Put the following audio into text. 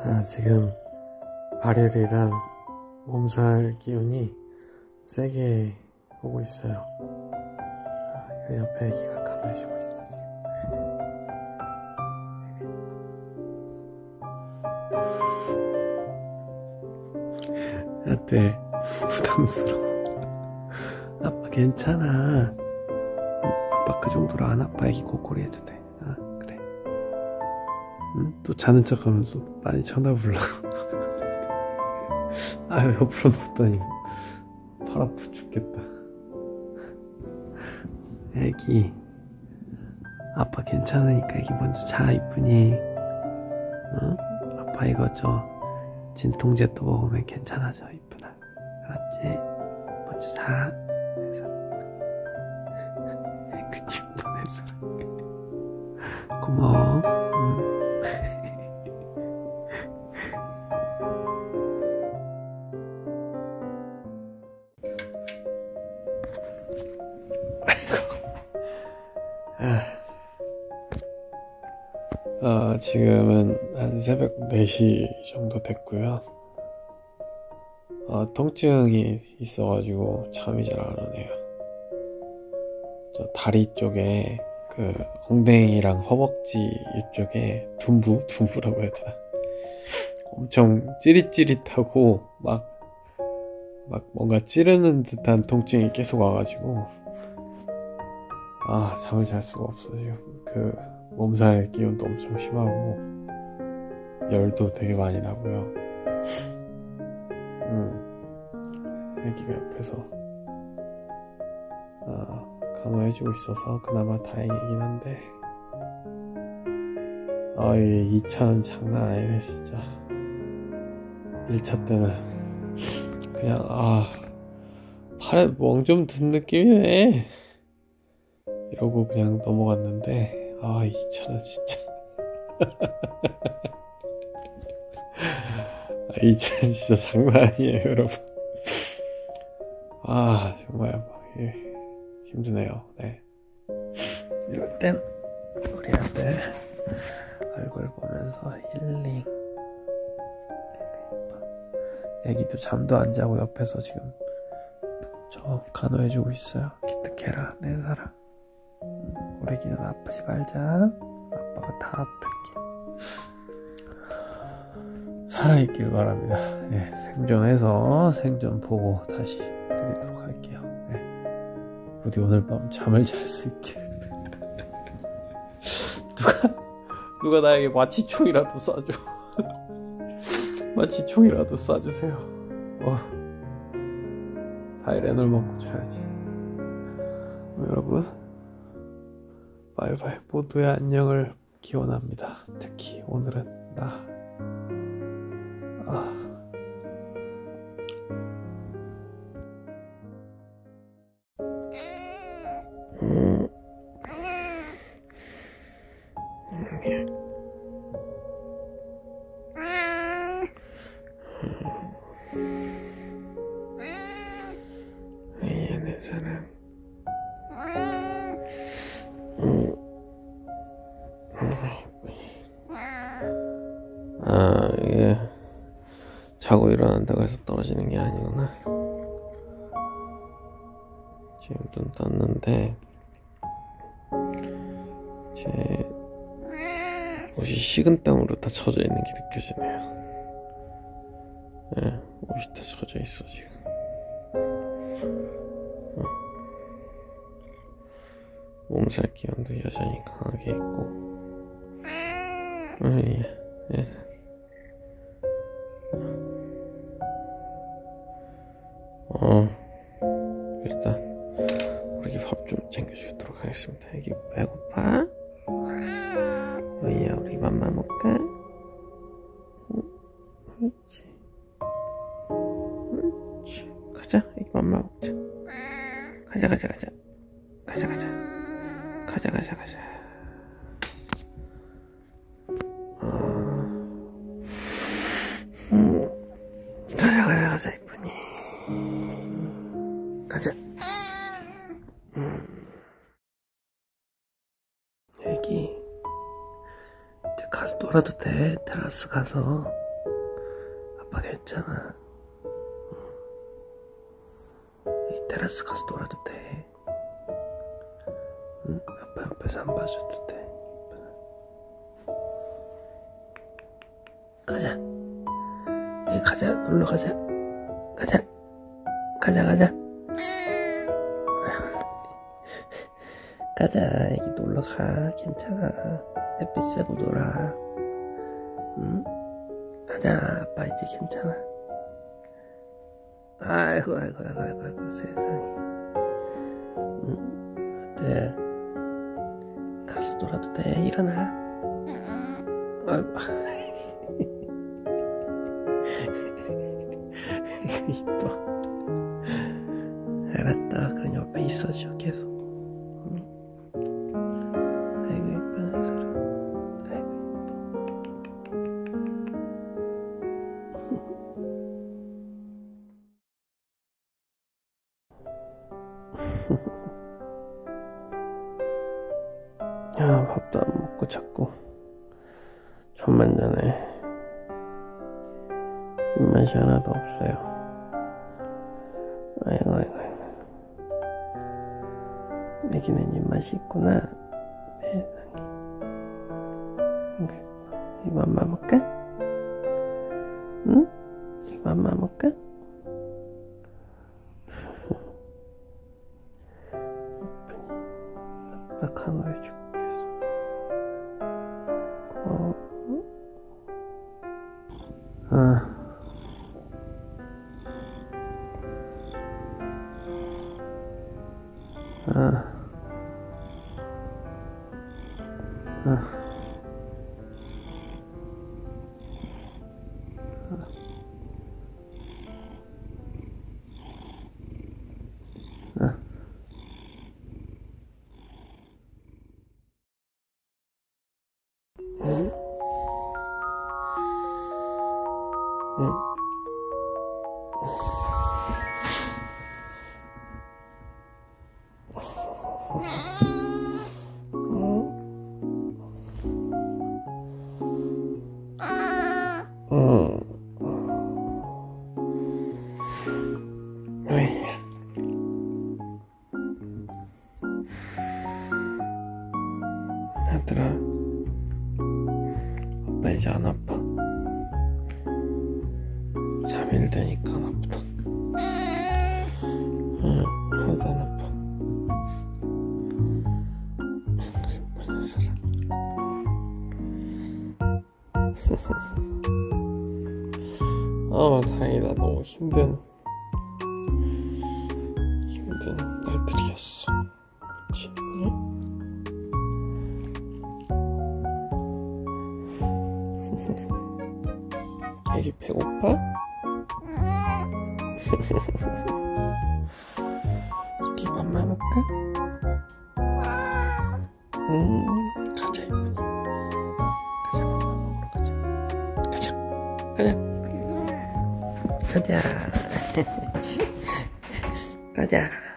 지금 발열이랑 몸살 기운이 세게 오고 있어요. 그 옆에 애기가 간호해주고 있어 지금. 아들 부담스러워. 아빠 괜찮아. 아빠 그 정도로 안 아파. 애기 고꼬리 해도 돼. 그래. 응? 또 자는 척하면서 많이 쳐다보려고. 아유, 옆으로 눕다니 팔 아파 죽겠다. 애기 아빠 괜찮으니까 애기 먼저 자. 이쁘니? 응? 아빠 이거 진통제 또 먹으면 괜찮아져. 이쁘다. 알았지? 먼저 자. 그 이쁜 애들 고마워. 응. 지금은 한 새벽 4시 정도 됐고요. 통증이 있어가지고 잠이 잘 안 오네요. 저 다리 쪽에 그 엉덩이랑 허벅지 이쪽에 둔부라고 해야 되나? 엄청 찌릿찌릿하고 막 뭔가 찌르는 듯한 통증이 계속 와가지고 잠을 잘 수가 없어 지금. 그 몸살 기운도 엄청 심하고 열도 되게 많이 나고요. 애기가 옆에서 간호해주고 있어서 그나마 다행이긴 한데 이 2차는 장난 아니네 진짜. 1차 때는 그냥 팔에 멍 좀 든 느낌이네 이러고 그냥 넘어갔는데 2차는 진짜 2차는 진짜 장난 아니에요 여러분. 정말 힘드네요. 네. 이럴 땐 우리 아들 얼굴 보면서 힐링. 애기도 잠도 안 자고 옆에서 지금 저 간호해주고 있어요. 기특해라 내 사랑. 우리 애기는 아프지 말자. 아빠가 다 아플게. 살아있길 바랍니다. 네, 생존해서 생존 보고 다시 드리도록 할게요. 네. 부디 오늘 밤 잠을 잘 수 있게. 누가 나에게 마취총이라도 쏴줘. 마취총이라도 쏴주세요. 다이레놀 먹고 자야지. 여러분 바이바이. 모두의 안녕을 기원합니다. 특히 오늘은 나 내 사랑. 이게 자고 일어난다고 해서 떨어지는 게 아니구나. 지금 눈 떴는데 제 옷이 식은땀으로 다 젖어 있는 게 느껴지네요. 네, 옷이 다 젖어 있어 지금. 몸살 기운도 여전히 강하게 있고. 일단 우리 밥 좀 챙겨주도록 하겠습니다. 애기 배고파? 우리야 우리 맘마 먹까? 그렇지. 가자. 애기 맘마 먹자. 가자. 가자. 이쁘니. 가자. 애기 이제 가서 놀아도 돼. 테라스 가서. 아빠 괜찮아. 이 테라스 가서 놀아도 돼. 응? 아빠 옆에서 안 봐줘도 돼. 가자. 여기 가자. 놀러 가자. 가자. 가자. 가자. 여기 놀러 가. 괜찮아. 햇빛 쐬고 놀아. 응? 가자. 아빠 이제 괜찮아. 아이고 세상에. 응? 아들 가서 놀아도 돼. 일어나. 아이고. 이뻐. 알았다. 그럼 옆에 있어줘 계속. 응? 아이고 이쁜 사람. 아이고 이뻐. 야, 밥도 안 먹고 자꾸 잠만 자네. 입맛이 하나도 없어요. 아이고. 애기는 입맛이 있구나. 세상에. 이거 엄마 먹을까? 응? 이거 엄마 먹을까? 아빠 간호 해주고 계속. 아들아, 아빠 이제 안 아파. 3일 되니까 안 아프다. 응, 하나도 안 아파. 예쁜 사람. 다행이다. 너무 힘든 날들이었어. 그치? 응? 애기 배고파? 애기 맘마 먹을까? 가자 이쁜이. 가자 맘마 먹으러 가자. 가자. 가자. 가자.